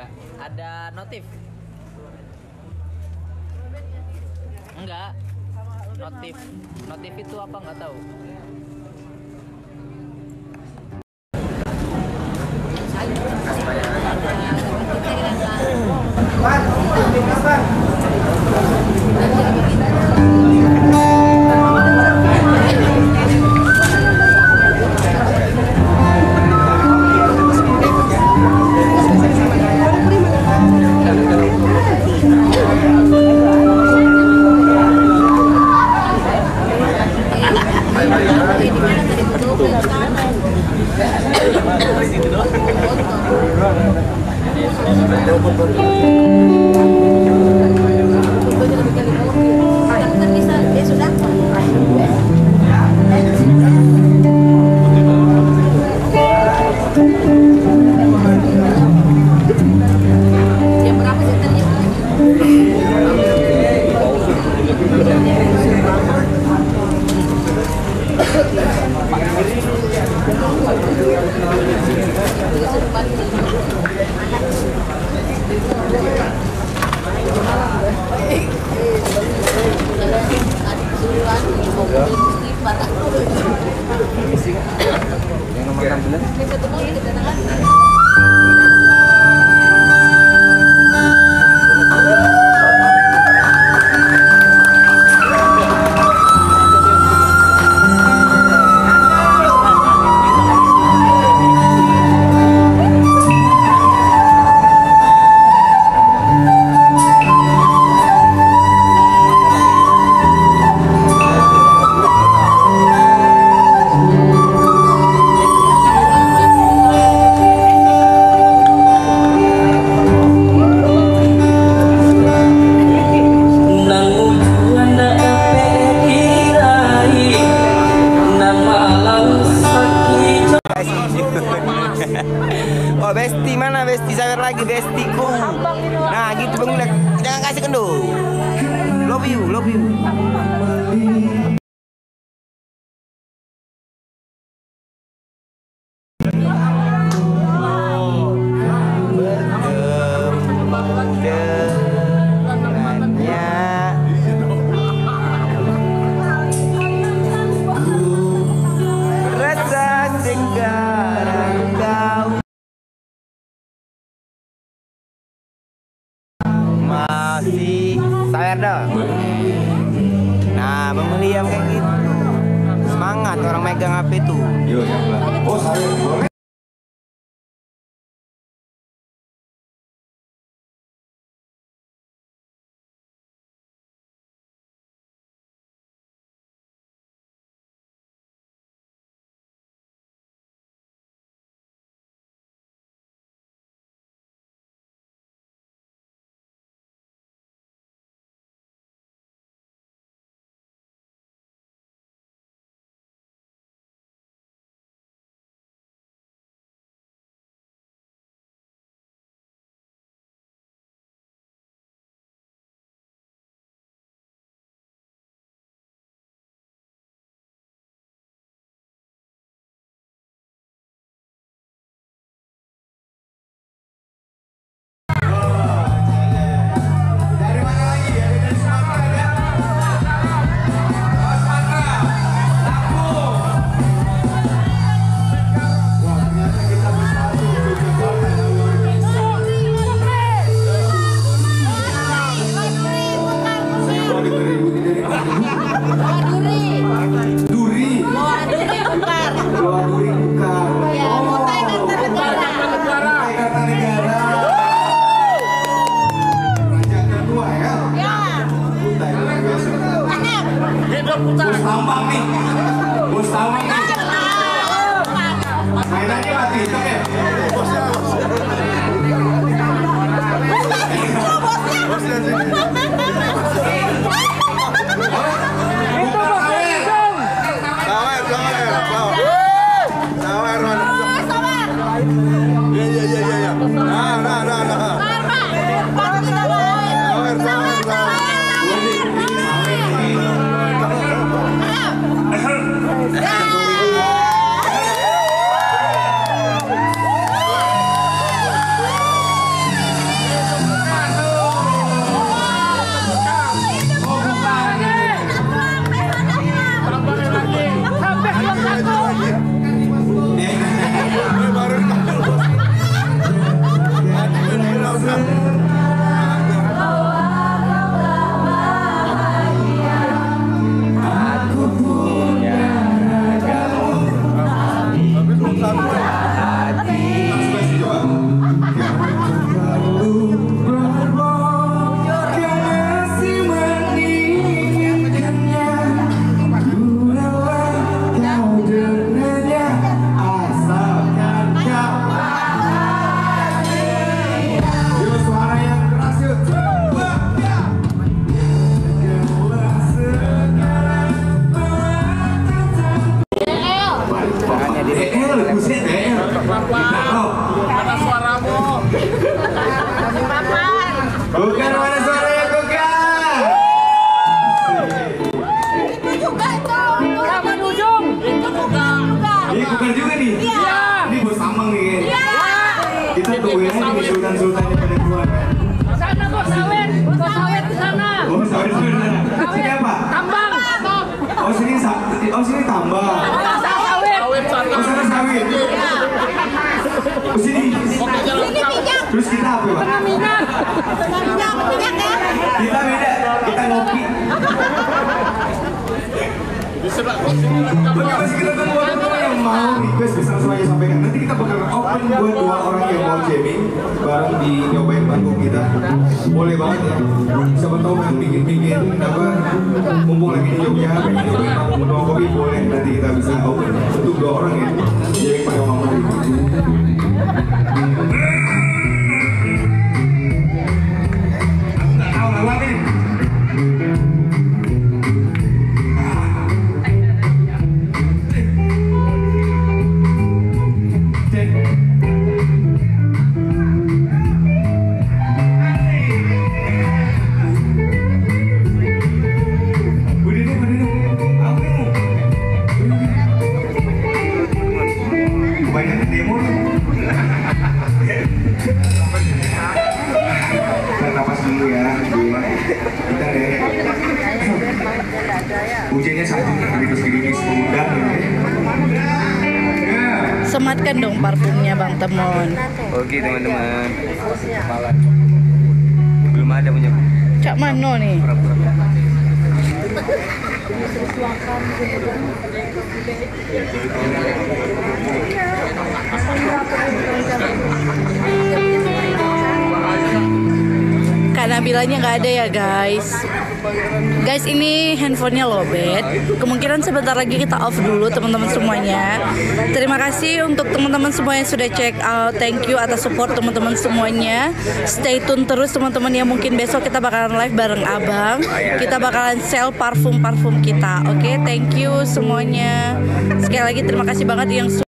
Ada notif. Enggak. Notif. Notif itu apa nggak tahu. Oh Besti, mana Besti? Sawer lagi Bestiku. Nah gitu Bang, jangan kasih kendor. Love you, love you. Masih sawer dah. Nah, memeriam kayak gitu. Semangat orang megang HP tuh. Bukan juga nih. Iya. Ini bos tambang nih. Iya. Kita tungguin aja nih sultan-sultannya pada keluar. Sana bos sawit di sana. Oh, sawit di sana. Sini apa? Tambang. Oh, sini tambang. Sawit. Oh, sana sawit. Oh, sini minyak. Terus kita apa, Pak? Minyak ya. Kita beda. Kita ngopi. Oke, masih kita tunggu orang yang mau request bisa langsung aja sampaikan. Nanti kita bakal open buat 2 orang yang mau jamming bareng di nyobain panggung kita. Boleh banget ya. Siapa tahu yang bikin apa mumpung lagi di Jogja pengen nyobain panggung doang kopi boleh. Nanti kita bisa open untuk 2 orang ya. Jamming pakai mama ini. Aku nggak tahu lawanin. Hujannya saat ini terus gerimis mengundang Sematkan dong parfumnya Bang Temon. Oke teman-teman. Belum ada punya. Cak Mano nih. Kak Nabilanya nggak ada ya guys. Guys, ini handphonenya lowbat. Kemungkinan sebentar lagi kita off dulu teman-teman semuanya. Terima kasih untuk teman-teman semua yang sudah check out. Thank you atas support teman-teman semuanya. Stay tune terus teman-teman ya. Mungkin besok kita bakalan live bareng Abang. Kita bakalan sell parfum kita. Oke, thank you semuanya. Sekali lagi terima kasih banget yang